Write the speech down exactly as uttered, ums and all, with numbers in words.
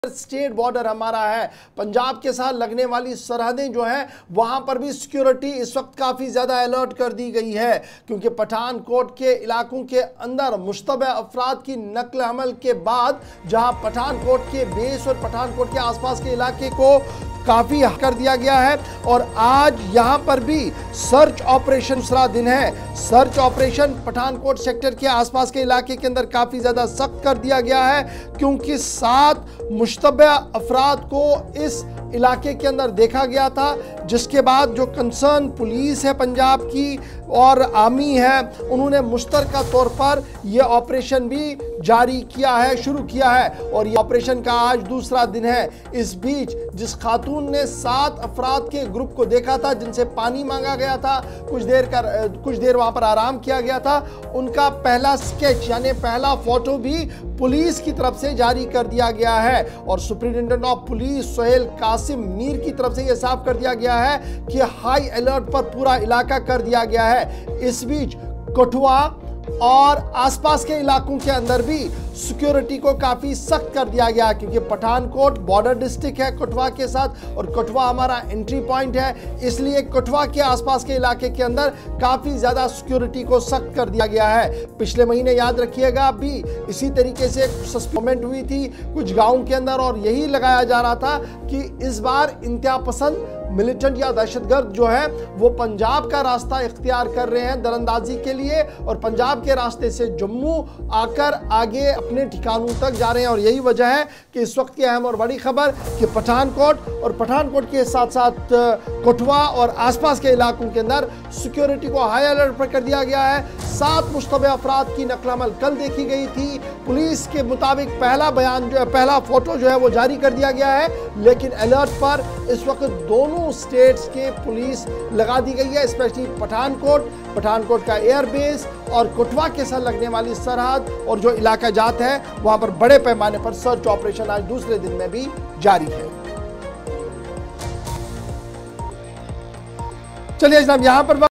State border हमारा है, पंजाब के साथ लगने वाली सरहदें जो है वहां पर भी सिक्योरिटी इस वक्त काफ़ी ज़्यादा अलर्ट कर दी गई है, क्योंकि पठानकोट के इलाकों के अंदर मुश्तबह अफराद की नकल हमल के बाद जहां पठानकोट के बेस और पठानकोट के आसपास के इलाके को काफ़ी कर दिया गया है और आज यहां पर भी सर्च ऑपरेशन दूसरा दिन है। सर्च ऑपरेशन पठानकोट सेक्टर के आसपास के इलाके के अंदर काफ़ी ज़्यादा सख्त कर दिया गया है, क्योंकि सात मुश्तबह अफराद को इस इलाके के अंदर देखा गया था, जिसके बाद जो कंसर्न पुलिस है पंजाब की और आर्मी है उन्होंने मुश्तरका तौर पर यह ऑपरेशन भी जारी किया है, शुरू किया है और ये ऑपरेशन का आज दूसरा दिन है। इस बीच जिस खातून ने सात अफराद के ग्रुप को देखा था जिनसे पानी मांगा गया था, कुछ देर का कुछ देर वहां पर आराम किया गया था, उनका पहला स्केच यानी पहला फोटो भी पुलिस की तरफ से जारी कर दिया गया है और superintendent of police Sohail Qasim Mir की तरफ से यह साफ कर दिया गया है कि हाई अलर्ट पर पूरा इलाका कर दिया गया है। इस बीच कठुआ और आसपास के इलाकों के अंदर भी सिक्योरिटी को काफी सख्त कर दिया गया, क्योंकि पठानकोट बॉर्डर डिस्ट्रिक्ट है कठुआ के साथ और कठुआ हमारा एंट्री पॉइंट है, इसलिए कठुआ के आसपास के इलाके के अंदर काफी ज्यादा सिक्योरिटी को सख्त कर दिया गया है। पिछले महीने याद रखिएगा भी इसी तरीके से सस्पेंड हुई थी कुछ गाँव के अंदर और यही लगाया जा रहा था कि इस बार इंतहा पसंद मिलिटेंट या दहशतगर्द जो है वो पंजाब का रास्ता इख्तियार कर रहे हैं दरअंदाजी के लिए और पंजाब के रास्ते से जम्मू आकर आगे अपने ठिकानों तक जा रहे हैं। और यही वजह है कि इस वक्त की अहम और बड़ी खबर कि पठानकोट और पठानकोट के साथ साथ कठुआ और आसपास के इलाकों के अंदर सिक्योरिटी को हाई अलर्ट पर कर दिया गया है। सात मुश्तबह अफराद की नकल अमल कल देखी गई थी। पुलिस के मुताबिक पहला बयान जो है पहला फोटो जो है वो जारी कर दिया गया है, लेकिन अलर्ट पर इस वक्त दोनों स्टेट्स के पुलिस लगा दी गई है, स्पेशली पठानकोट पठानकोट का एयरबेस और कठुआ के साथ लगने वाली सरहद और जो इलाका जात है वहां पर बड़े पैमाने पर सर्च ऑपरेशन आज दूसरे दिन में भी जारी है। चलिए जनाब यहां पर